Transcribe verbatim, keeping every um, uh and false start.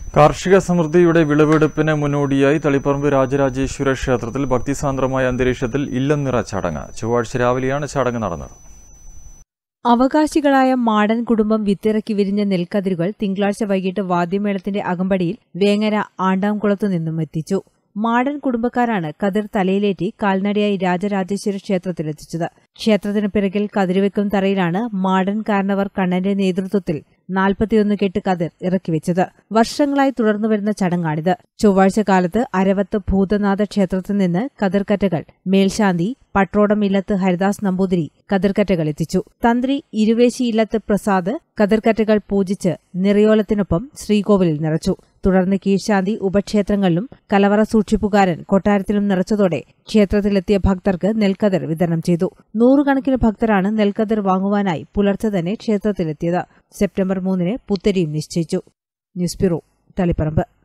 കാർഷിക സമൃദ്ധിയുടെ വിളവെടുപ്പിന് മുന്നോടിയായി തളിപ്പറമ്പ് രാജരാജേശ്വര ക്ഷേത്രത്തിൽ ഭക്തിസാന്ദ്രമായ അന്തരീക്ഷത്തിൽ ഇല്ലംനിറ ചടങ്ങ്. ചൊവ്വാഴ്ച രാവിലെയാണ് ചടങ്ങ് നടന്നത്. അവകാശികളായ മാടൻ കുടുംബം വിത്തിറക്കി വിരിഞ്ഞ നെൽക്കതിരുകൾ തിങ്കളാഴ്ച വൈകിട്ട് വാദ്യമേളത്തിന്റെ അകമ്പടിയിൽ വേങ്ങര ആണ്ടാംകുളത്തു നിന്നും എത്തിച്ചു. മാടൻ കുടുംബക്കാരാണ് കതിർ തലയിലേറ്റി കാൽനടയായി രാജരാജേശ്വര ക്ഷേത്രത്തിലെത്തിച്ചത്. ക്ഷേത്രത്തിന് പിറകിൽ കതിരുവെക്കും തറയിലാണ് മാടൻ കാരണവർ കണ്ണന്റെ നേതൃത്വത്തിൽ നാൽപ്പത്തിയൊന്ന് കെട്ട് കതിർ ഇറക്കിവെച്ചത്. വർഷങ്ങളായി തുടർന്നുവരുന്ന ചടങ്ങാണിത്. ചൊവ്വാഴ്ച കാലത്ത് അരവത്ത് ഭൂതനാഥ ക്ഷേത്രത്തിൽ നിന്ന് കതിർക്കറ്റകൾ മേൽശാന്തി പട്രോടം ഇല്ലത്ത് ഹരിദാസ് നമ്പൂതിരി കതിർക്കറ്റകൾ എത്തിച്ചു. തന്ത്രി ഇരുവേശി ഇല്ലത്ത് പ്രസാദ് കതിർക്കറ്റകൾ പൂജിച്ച് നിറയോലത്തിനൊപ്പം ശ്രീകോവിലിൽ നിറച്ചു. തുടർന്ന് കീഴ്ശാന്തി ഉപക്ഷേത്രങ്ങളിലും കലവറ സൂക്ഷിപ്പുകാരൻ കൊട്ടാരത്തിലും നിറച്ചതോടെ ക്ഷേത്രത്തിലെത്തിയ ഭക്തർക്ക് നെൽക്കതിർ വിതരണം ചെയ്തു. നൂറുകണക്കിന് ഭക്തരാണ് നെൽക്കതിർ വാങ്ങുവാനായി പുലർച്ചെ തന്നെ ക്ഷേത്രത്തിലെത്തിയത്. സെപ്റ്റംബർ മൂന്നിന് പുത്തരിയും നിശ്ചയിച്ചു. News bureau, Taliparamba.